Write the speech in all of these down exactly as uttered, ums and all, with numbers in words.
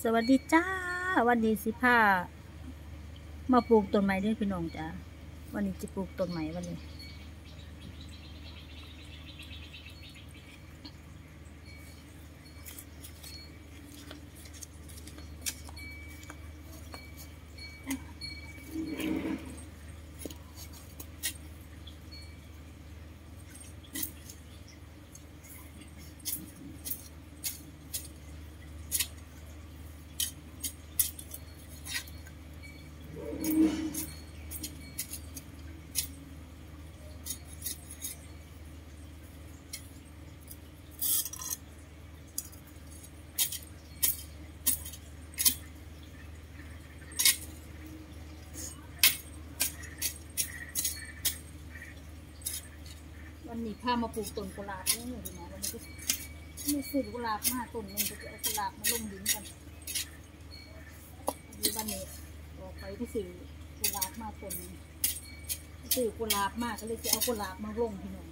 สวัสดีจ้าวันนี้สิพามาปลูกต้นไม้ด้วยพี่น้องจ้าวันนี้จะปลูกต้นไม้วันนี้วันนี้พามาปลูกต้นกุหลาบนี่เลยนะวันนี้ก็มีซื้อกุหลาบมาต้นนึงจะเอากุหลาบมาลงดินกันดีวันนี้ออกไปที่ซื้อกุหลาบมาต้นซื้อกุหลาบมาก็เลยจะเอากุหลาบมาลงพี่น้อง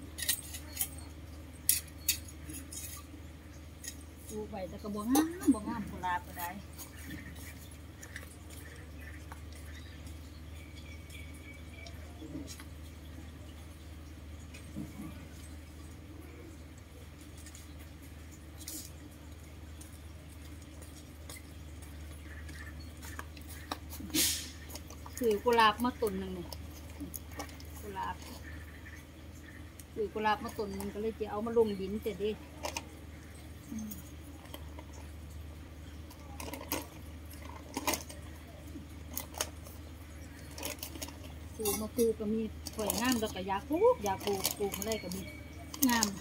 ปลูกไปแต่ก็บ่งามบ่งามกุหลาบก็ได้ถือกุหลาบมาต้นหนึ่งเนี่ยกุหลาบถือกุหลาบมาต้นหนึ่งก็เลยจะเอามาลงดินเสร็จดิปลูกมาปลูกก็มีสวยงามแล้วก็อยากปลูกอยากปลูกปลูกอะไรก็มีงาม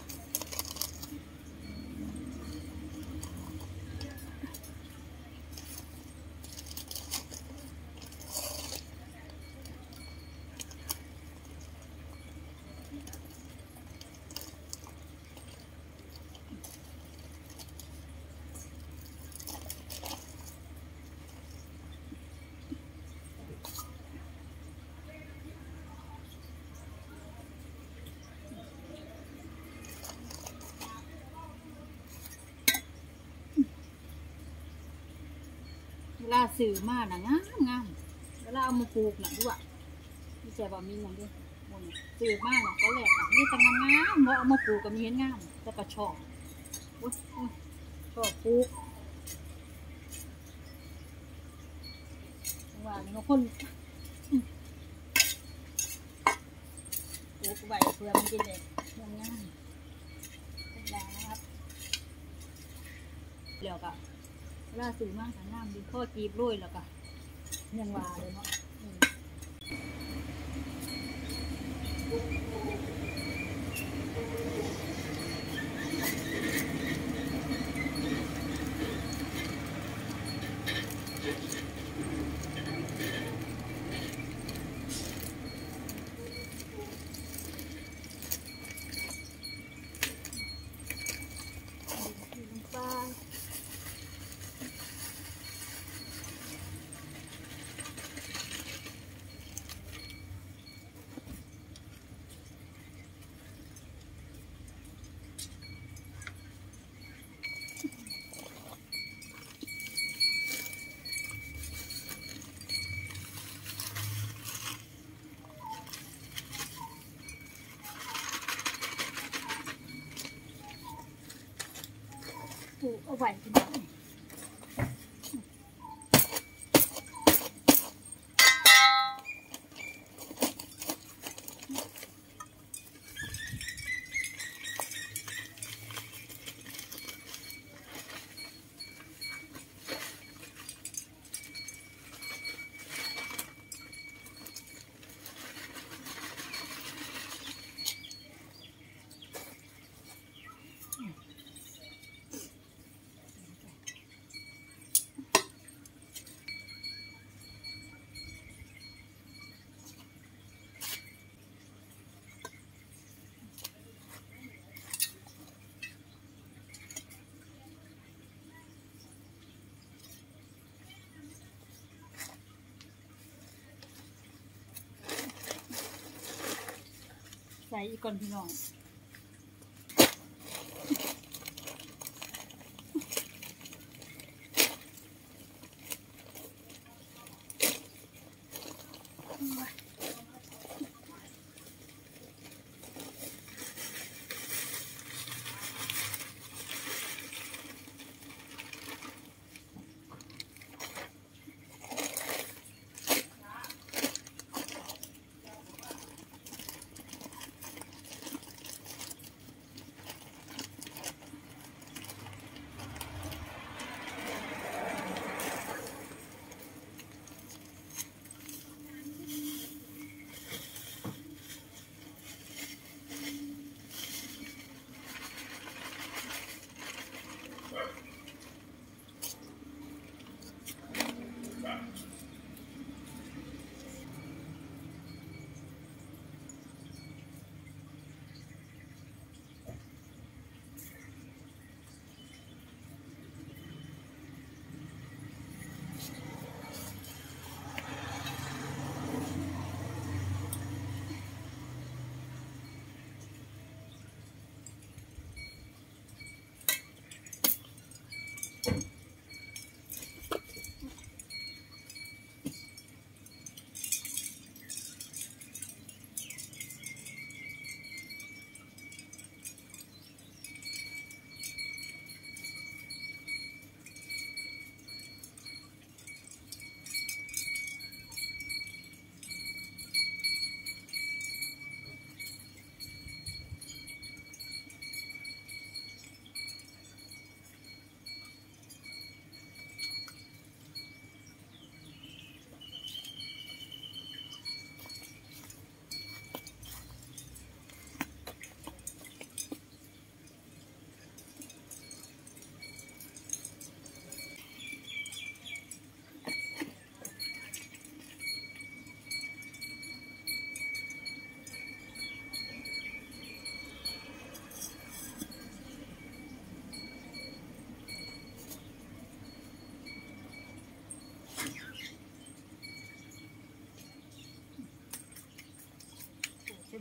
เวลาซื้อมาน่ะงามงามเวลาเอามาปลูกน่ะด้วยไม่ใช่ว่ามีอย่างเดียวซื้อมาน่ะก็แหลกน่ะนี่ตั้งงามเพราะเอามาปลูกก็มีเห็นงามแล้วก็ชอบชอบปลูกว่านี่เขาคนปลูกไว้เพื่อมันจะได้งามงามเป็นแล้วนะครับเดี๋ยวก็เวลาซื้อมาค่ะน้ำดินข้อจีบโรยแล้วก็ยังว่าเลยเนาะปลูกเอาไว้ที่นี่ใส่อีกก่อนพี่น้อง เ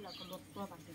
แล้วก็ลดตัวบัด